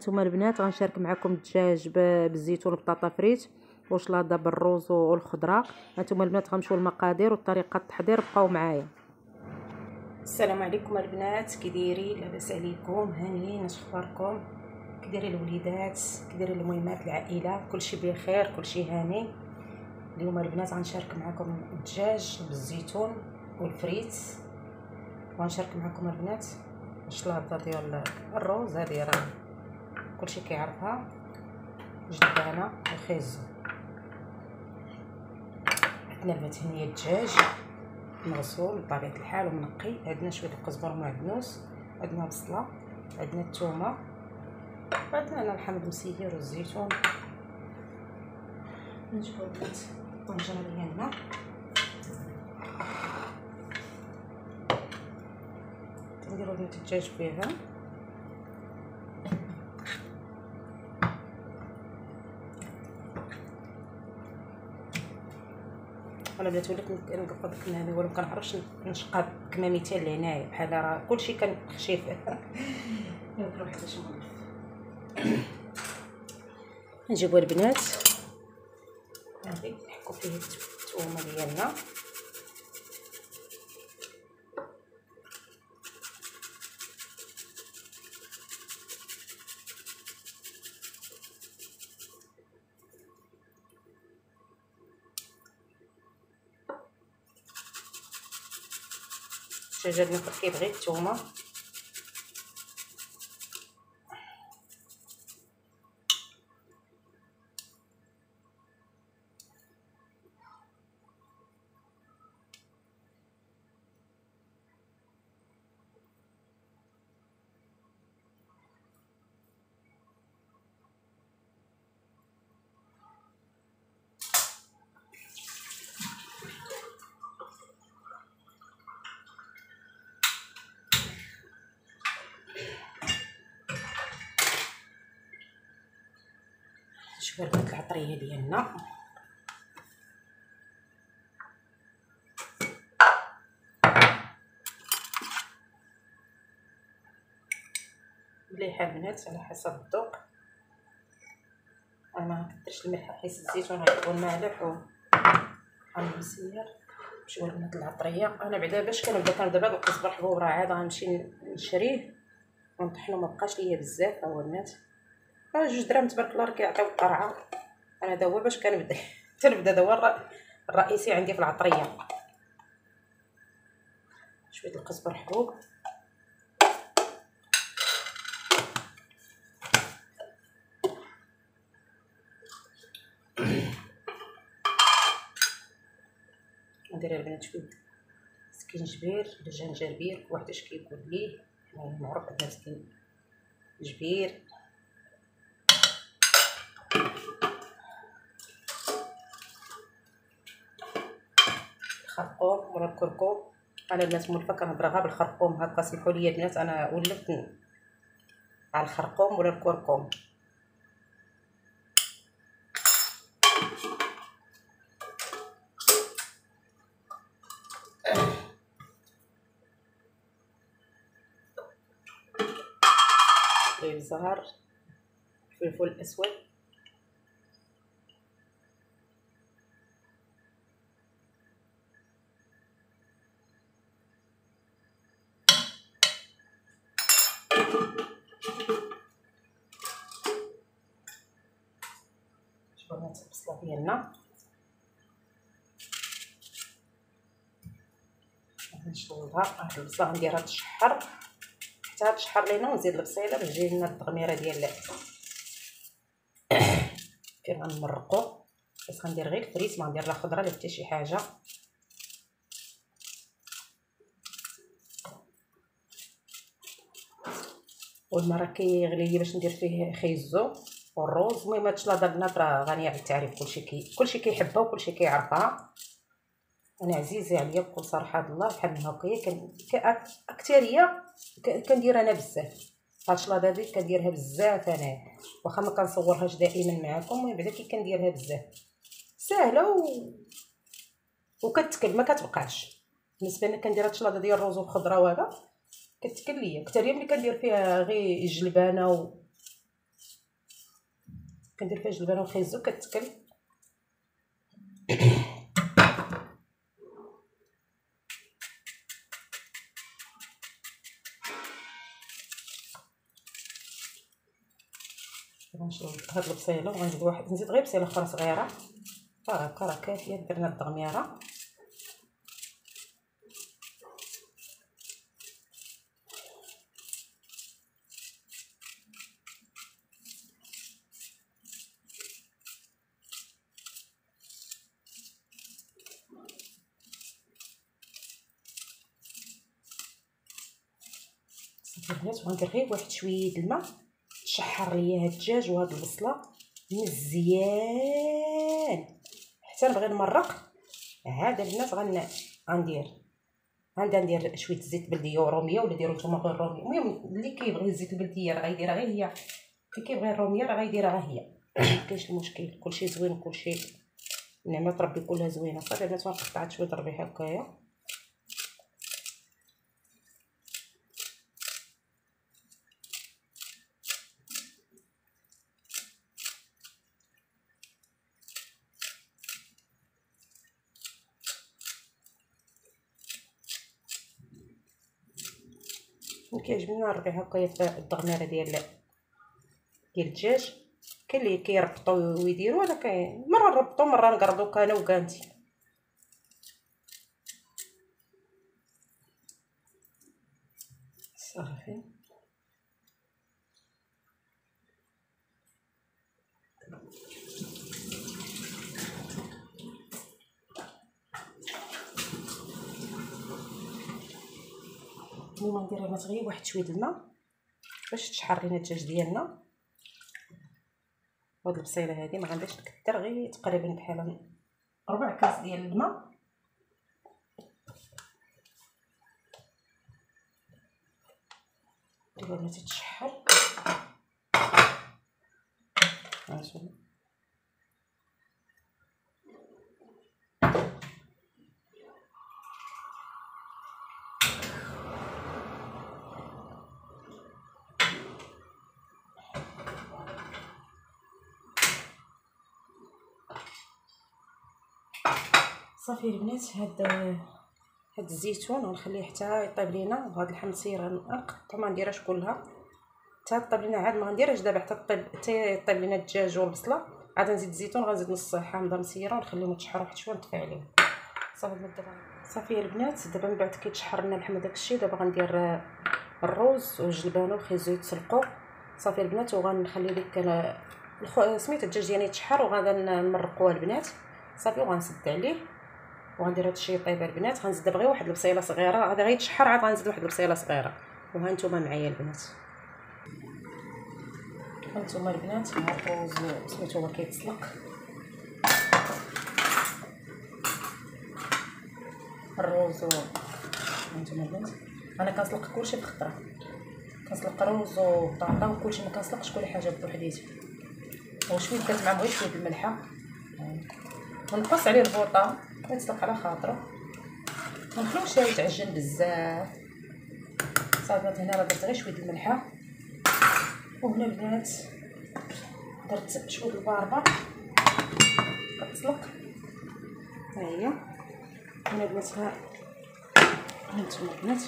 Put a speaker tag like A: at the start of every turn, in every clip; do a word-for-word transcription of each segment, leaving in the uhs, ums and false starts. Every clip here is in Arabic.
A: هانتوما البنات غنشارك معكم الدجاج بالزيتون وبطاطا فريت وشلاضه بالروز والخضره. هانتوما البنات غنمشيو للمقادير وطريقه التحضير، بقاو معايا.
B: السلام عليكم البنات، كي دايرين؟ لاباس عليكم؟ هانيين؟ اش اخباركم؟ كي دايرين الوليدات؟ كي دايرين المهمات العائله؟ كلشي بخير، كلشي هاني. اليوم البنات غنشارك معكم الدجاج بالزيتون والفريت، وغنشارك معكم البنات الشلاضه ديال الروز. هذه راه كلشي كيعرفها، جدانه وخيزو. عندنا البنات هنيه الدجاج مغسول بطبيعه الحال ومنقي. عندنا شويه القزبر ومعدنوس، عندنا بصله، عندنا الثومه، عندنا هنا الحامض المسير والزيتون. نجيبو البنات الطنجره ديالنا، نديرو بنات الدجاج فيها. انا بنات وليت كنقطع داك النعناع ولا مكنعرفش نشقى كما مثال العنايه، بحال راه كلشي كان خشيف. نروح باش نغلف. نجيبو البنات هذه نحكو فيه الثومه ديالنا، الدجاج ديالنا كيبغي الثومه. شوفوا البنات العطريه ديالنا، مليحه البنات على حسب الذوق. انا ما كثرتش الملح حيت الزيتون غيكون مالح وحامض مسير. شوفوا البنات العطريه. انا بعدا باش كنبدا كنبدا بهذا القزبر حبوب راه عاد غنمشي نشريه ونطحنو، ما بقاش ليا بزاف. ها هو البنات راه جوج دراهم تبارك الله راه كيعطيو القرعه. انا دا هو باش كنبدا تنبدا، دا هو الرئيسي عندي في العطريه. شويه القزبر حبوب، ندير البنات شويه سكينجبير ولا جنجبير، واحد اش كيقول ليه، يعني معروف عندنا سكينجبير. الخرقوم ولا الكركم، انا البنات مولفه كنهضرها بالخرقوم هكا، سمحوا لي البنات انا ولفت على الخرقوم ولا الكركم. الزهر، الفلفل الاسود، شوفوا البنات البصله ديالنا نشوفها. هاد البصله غنديرها تشحر حتى تشحر لينا، ونزيد البصيله باش تجي لنا التغميره ديال كيف غنمرقو. بس غندير غير الفريت، ما غندير لا خضره لا حتى شي حاجه. والماء راه كيغلي لي باش ندير فيه خيزو والروز. المهم هاد الشلاضه البنات راه غنيه بالتعريف، كلشي كي كلشي كيحبها وكلشي كيعرفها. انا عزيزه عليا بكل صراحه الله، بحال هكايا كان اكثريه كندير انا بزاف. هاد الشلاضه هادي كنديرها بزاف انا، واخا ما كنصورهاش دائما معكم، المهم بعدا كي كنديرها بزاف ساهله و... وكتكل ما كتبقاش. بالنسبه لنا كندير هاد الشلاضه ديال الروز والخضره وهذا كتكل ليا. اكثريه ملي كندير فيها غير الجلبانه و... كندير فيها جلبانه وخيزو كتكل. غنشوف هاد البصيله وغنزيد واحد، نزيد غير بصيله اخرى صغيره هكا راه كافيه. درنا الدغميره صافي البنات. وغندير غير واحد شويه د الماء تشحر ليا هاد الدجاج وهاد البصله مزيان حتى نبغي نمرق. عاد البنات غن غندير غنبدا ندير شويه زيت بلديه وروميه، ولا ديروا نتوما غير الروميه. المهم اللي كيبغي الزيت البلديه راه غيديرها غير هي، اللي كيبغي الروميه راه غيديرها غير هي. مكاينش المشكل، كلشي زوين وكلشي نعمه ربي كلها زوينه. صافي البنات قطعت شويه الربيع هكايا. كيعجبني الربيع هكايا في الدغميره ديال ديال الدجاج. كاين اللي كيربطوا ويديروا، انا كاين مره نربطوا مره نقرضوا كانوا وكانتي. صافي المهم ندير البنات غير واحد شويه الماء باش تشحر لينا الدجاج ديالنا. وهاد البصيله هذه ما غنديرش نكثر، غير تقريبا بحال ربع كاس ديال الماء. دابا البنات تشحر هانتوما. صافي البنات هاد هاد الزيتون غنخليه حتى يطيب لينا، وهاد الحمصيه غنقطع ما نديرهاش كلها حتى طيب لينا. عاد ما غنديرهاش دابا حتى طيب حتى يطيب لينا الدجاج والبصله. عاد نزيد الزيتون، غنزيد نص حامضه مسيره ونخليهم يتشحروا واحد شويه نطفي عليهم. صافي دابا صافي البنات. دابا من بعد كيتشحر لنا اللحم داكشي، دابا غندير الروز والجلبانه وخيزو يتسلقوا. صافي البنات وغنخلي ديك سميتو الدجاج ديالي يتشحر، وغادا نمرقوه البنات. صافي وغنسد عليه وغندير هادشي يطيب البنات. غنزيد دابا غير واحد البصيله صغيره، هذا غيتشحر عاد غنزيد واحد البصيله صغيره. وها نتوما معايا البنات، هانتوما البنات مع الروز سميتو هو كيتسلق. الروز هانتوما البنات انا كنسلق كلشي بخطره، كنسلق الروز وبطاطا وكلشي، ما كنسلقش كل حاجه بوحديتها. وشويه درت معاهم غير شويه الملحه ونقص عليه البوطه يتسلق على خاطره، ما نخلوش يتعجن بزاف. صافي هنا راه درت غير شويه الملحه. وهنا البنات درت شويه الباربه كتسلق. ها هي هنا البنات، ها هانتوما البنات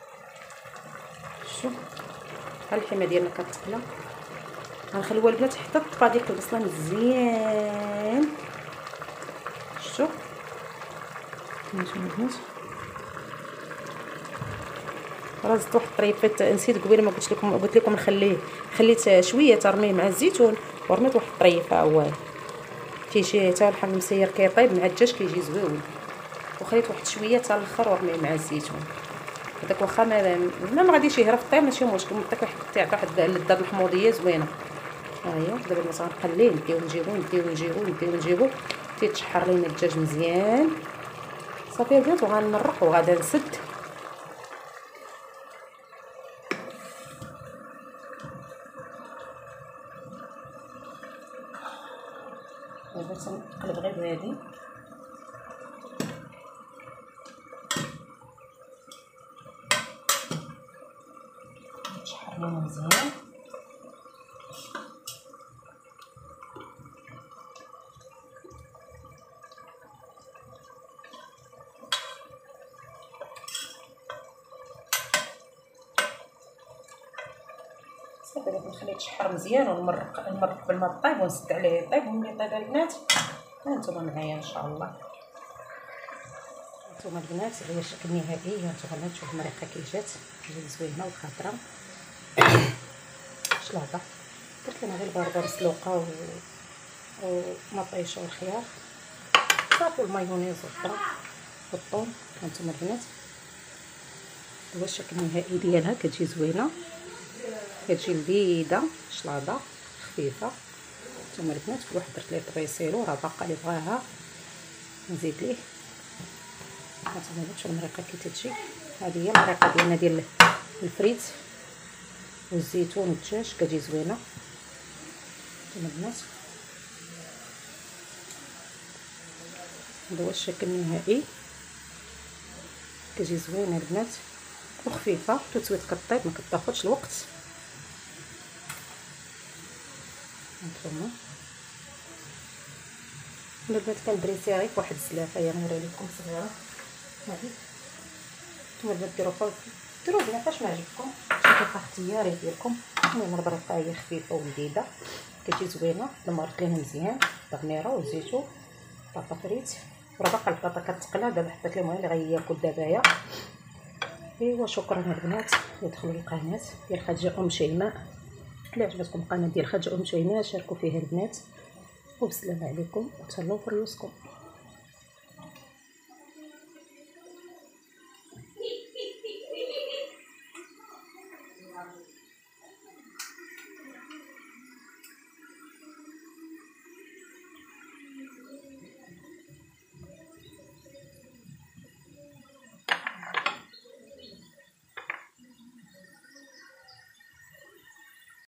B: شوف ها اللحمه ديالنا كتقلى. غنخليوها البنات حتى تطبى ديك البصله مزيان. شوف هانتوما البنات راه زدت واحد الطريفات نسيت قبيله، ما قلت لكم قلت لكم نخليه خليت شويه ترميه مع الزيتون ورميت واحد الطريفه هو كيجي حتى اللحم المسير كيطيب مع الدجاج كيجي زويون. وخليت واحد شويه حتى الاخر ورميه مع الزيتون. هذاك واخا ما ما غاديش يهرب في الطيب ماشي مشكل، نعطيك واحد تاع واحد اللذه المحموضيه زوينه. ها هي دابا مثلا غنقليه نديو نجيبو نديو نجيبو نديو نجيبو تيتشحر لينا الدجاج مزيان. صافي البنات وغنمرق وغادا نسد. دابا تنقلب غير بهادي تشحر لينا مزيان. غادي نخليه يتشحر مزيان ونمرق نمرق بالماء الطيب ونسد عليه يطيب. وملي طيب البنات ها نتوما معايا ان شاء الله. نتوما البنات هي الشكل النهائي. نتوما البنات شوفوا المريقه كي جات جات زوينه وخضراء. شلاضه درت لنا غير الباربه مسلوقه و ومطيشه والخيار صافي والمايونيز والثوم والثوم. هانتوما البنات هو الشكل النهائي ديالها. كتجي زوينه كتجي لذيذه شلاضه خفيفه. هانتوما البنات كل واحد درت ليه طبيسيلو راه باقا اللي بغاها نزيد ليه. هانتوما البنات شوفوا المريقه كي تجي. هذه هي المريقه ديالنا ديال الفريت والزيتون والدجاج كتجي زوينه. هانتوما البنات هذا هو الشكل النهائي. كتجي زوينه البنات وخفيفه توتويت كطيب ما كتاخذش الوقت. هانتوما البنات كنبريسيها غير فواحد الزلافه. هي نوري لكم صغيره هذه. نتوما البنات ديروا ديروا الزلافه اش ما عجبكم شي اختياري ديالكم. المهم البريقه هي خفيفه ولذيذه كتجي زوينه. دمرت ليها مزيان بغميره وزيتو بطاطا فريت وراه باقا البطاطا كتقلى. دابا حطيت لهم اللي غياكل دابايا. ايوا شكرا البنات. يدخلوا القناه ديال خديجه ام شيماء. الا عجبتكم القناه ديال خديجه ام شيماء شاركوا فيها البنات. وبسلامه عليكم وتهلاو في ريوسكم.